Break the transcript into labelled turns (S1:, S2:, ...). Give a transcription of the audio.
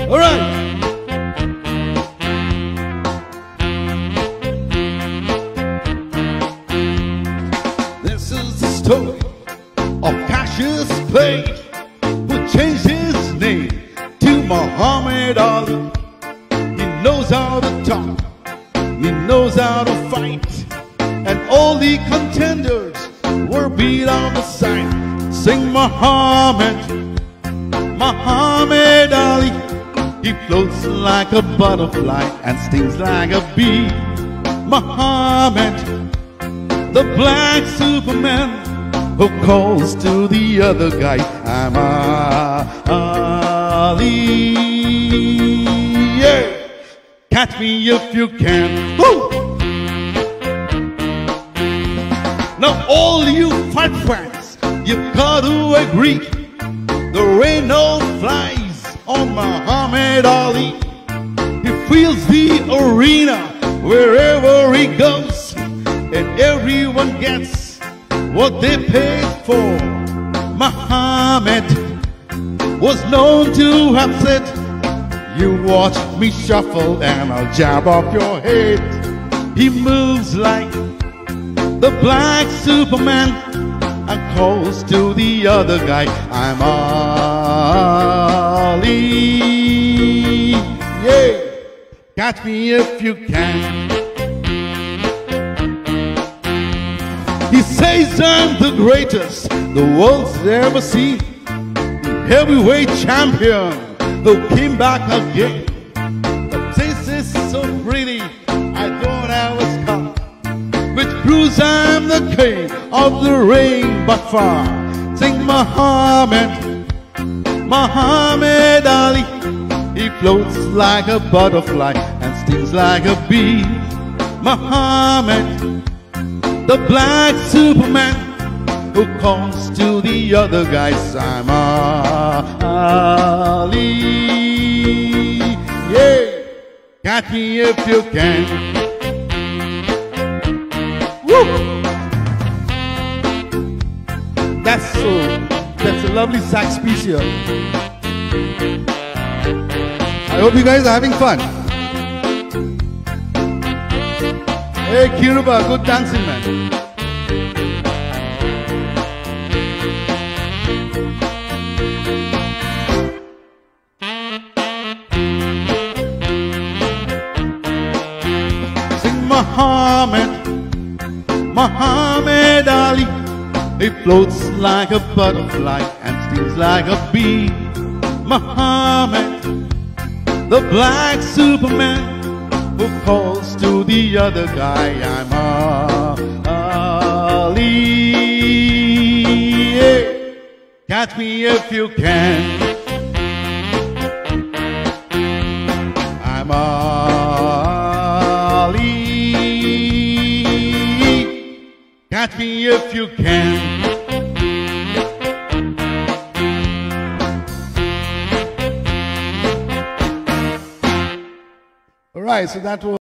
S1: All right. This is the story of Cassius Clay, who changed his name to Muhammad Ali. He knows how to talk, he knows how to fight, and all the contenders were beat on the side. Sing Muhammad, Muhammad Ali. He floats like a butterfly and stings like a bee. Muhammad, the black Superman, who calls to the other guy, I'm Ali. Yeah. Catch me if you can. Woo! Now all you fight fans, you've got to agree, there ain't no flies on Muhammad Ali. He fills the arena wherever he goes, and everyone gets what they paid for. Muhammad was known to have said, you watch me shuffle and I'll jab off your head. He moves like the black Superman and calls to the other guy, I'm Ali. Yeah, catch me if you can. He says I'm the greatest the world's ever seen, heavyweight champion who came back again. The taste is so pretty, I don't have a scar, which proves I'm the king of the ring but far. Sing Muhammad, Muhammad Ali. He floats like a butterfly and stings like a bee. Muhammad, the black Superman, who calls to the other guys, I'm Ali. Yeah, catch me if you can. Woo! That's a lovely sax piece here. I hope you guys are having fun. Hey Kiruba, good dancing, man. Muhammad, Muhammad Ali. He floats like a butterfly and stings like a bee. Muhammad, the black Superman, who calls to the other guy, I'm Ali. Yeah. Catch me if you can. I'm Ali. Catch me if you can. All right, so that was